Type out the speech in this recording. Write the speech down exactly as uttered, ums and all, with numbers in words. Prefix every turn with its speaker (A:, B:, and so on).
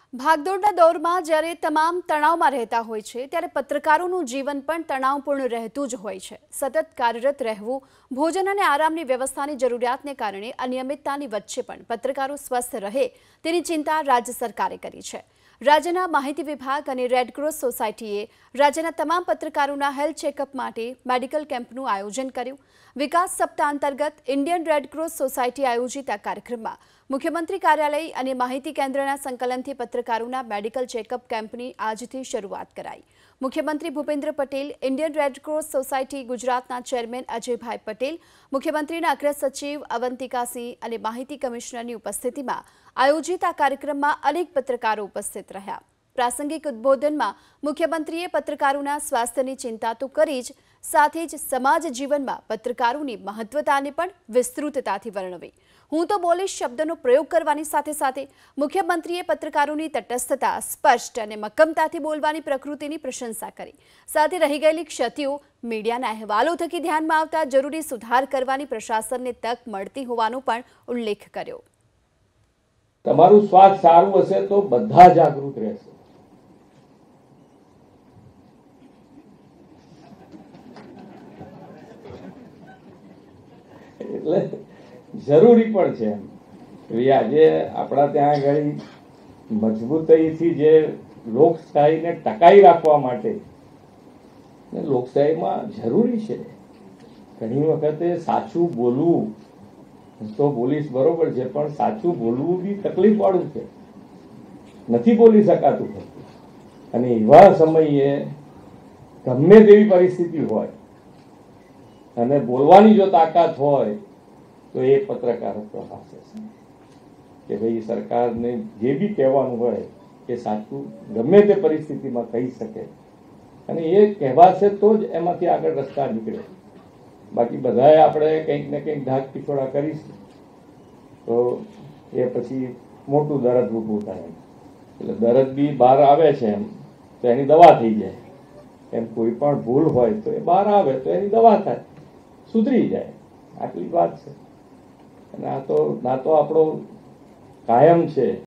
A: ભાગદોડના દૌરમાં જ્યારે તમામ તણાવમાં રહેતા હોય છે ત્યારે પત્રકારોનું જીવન પણ તણાવપૂર્ણ રહેતું જ હોય છે। સતત કાર્યરત રહેવું, ભોજન અને આરામની વ્યવસ્થાની જરૂરિયાતને કારણે અનિયમિતતાની વચ્ચે પણ પત્રકારો સ્વસ્થ રહે તેની ચિંતા રાજ્ય સરકારે કરી છે। રાજ્યના માહિતી વિભાગ અને રેડક્રોસ સોસાયટીએ રાજ્યના તમામ પત્રકારોના હેલ્થ ચેકઅપ માટે મેડિકલ કેમ્પનું આયોજન કર્યું। વિકાસ સપ્તાહ અંતર્ગત ઇન્ડિયન રેડક્રોસ સોસાયટી આયોજિત આ કાર્યક્રમમાં મુખ્યમંત્રી કાર્યાલય અને માહિતી કેન્દ્રના સંકલનથી પત્રકારોના મેડિકલ ચેકઅપ કેમ્પની આજથી શરૂઆત કરાઈ। મુખ્યમંત્રી Bhupendra Patel, Indian red cross society ગુજરાતના ચેરમેન અજયભાઈ પટેલ, મુખ્યમંત્રીના અગ્ર સચિવ અવંતિકા સિંહ અને માહિતી કમિશનરની ઉપસ્થિતિમાં આયોજિત આ કાર્યક્રમમાં અનેક પત્રકારો ઉપસ્થિત રહ્યા। પ્રાસંગિક ઉદ્બોધનમાં મુખ્યમંત્રીએ પત્રકારોના સ્વાસ્થ્યની ચિંતા તો કરી જ સાથે જ સમાજ જીવનમાં પત્રકારોની મહત્વતાને પણ વિસ્તૃતતાથી વર્ણવી। હું તો બોલીશ શબ્દનો પ્રયોગ કરવાની સાથે સાથે મુખ્યમંત્રીએ પત્રકારોની તટસ્થતા, સ્પષ્ટ અને મક્કમતાથી બોલવાની પ્રકૃતિની પ્રશંસા કરી। સાથે રહી ગયેલી ક્ષતિઓ મીડિયાના અહેવાલો થકી ધ્યાનમાં આવતા જરૂરી સુધાર કરવાની પ્રશાસનને તક મળતી હોવાનો પણ ઉલ્લેખ કર્યો।
B: તમારું સ્વાસ્થ્ય સારું હશે તો બધા જાગૃત રહેશે। એટલે જરૂરી પણ છે એમ આજે આપણા ત્યાં આગળ મજબૂતાઈથી જે લોકશાહીને ટકાઈ રાખવા માટે લોકશાહીમાં જરૂરી છે ઘણી વખતે સાચું બોલવું તો બોલીશ બરોબર છે પણ સાચું બોલવું બી તકલીફ વાળું છે, નથી બોલી શકાતું। અને એવા સમયે ગમે તેવી પરિસ્થિતિ હોય અને બોલવાની જો તાકાત હોય તો એ પત્રકારત્વ પાસે છે કે ભાઈ સરકારને જે બી કહેવાનું હોય એ સાચું ગમે તે પરિસ્થિતિમાં કહી શકે અને એ કહેવાશે તો જ એમાંથી આગળ રસ્તા નીકળે। બાકી બધાએ આપણે કંઈક ને કંઈક ઢાક પિછોડા કરીશું તો એ પછી મોટું દર્દ ઊભું થાય। એટલે દર્દ બી બહાર આવે છે એમ તો એની દવા થઈ જાય। એમ કોઈ પણ ભૂલ હોય તો એ બહાર આવે તો એની દવા થાય, સુધરી જાય, આટલી વાત છે। અને આ તો ના તો આપણો કાયમ છે।